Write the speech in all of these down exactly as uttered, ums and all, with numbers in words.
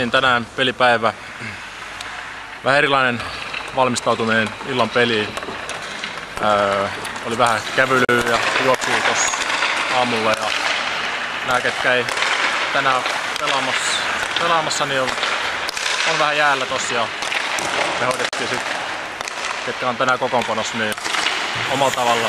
Oli tänään pelipäivä. Vähän erilainen valmistautuminen illan peliin. Öö, oli vähän kävelyä ja juoksua tuossa aamulla. Ja nämä, ketkä ei tänään pelaamassa, pelaamassa niin on, on vähän jäällä tossa. Ja me hoidettiin sit, ketkä on tänään kokoonpanossa, niin omalla tavalla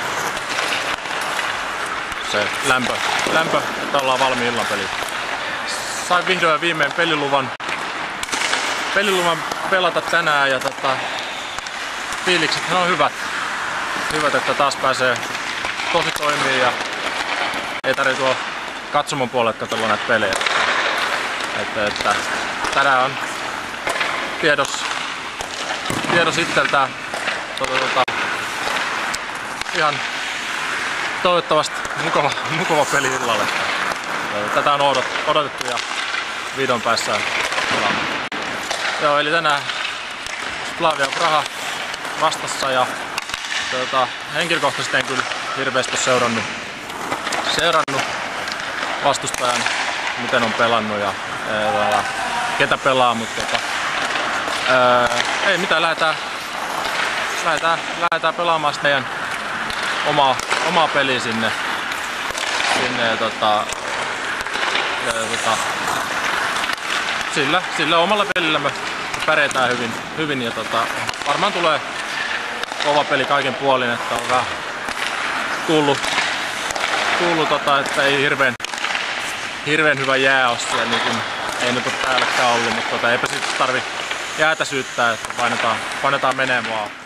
se lämpö, lämpö että ollaan valmiin illan peliin. Sain vihdoin ja viimein peliluvan, peliluvan pelata tänään ja tota, fiilikset on hyvät. Hyvät, että taas pääsee tosi toimii ja ei tarvitse tuolla katsomon puolelle katsella näitä pelejä. Että, että tänään on tiedos, tiedos itseltään tota, tota, ihan toivottavasti mukava, mukava peli illalle. Tätä on odotettu ja vihdoin päässään pelaamaan. Joo, eli tänään Slavia Praha vastassa ja tuota, henkilökohtaisesti en kyllä hirveästi seurannut, seurannut vastustajan, miten on pelannut ja ää, ketä pelaa, mutta tota, ää, ei mitään, lähdetään, lähdetään, lähdetään pelaamaan meidän omaa, omaa peliä sinne, sinne ja, tota, ja, tota, sillä, sillä omalla pelillä me pärjätään hyvin, hyvin ja tota, varmaan tulee kova peli kaiken puolin, että on vähän kuullut, kuullut tota, että ei hirveän, hirveän hyvä jää ole siellä, niin kuin ei nyt ole täälläkään ollut, mutta tota, eipä sitten tarvi jäätä syyttää, että painetaan, painetaan meneen vaan.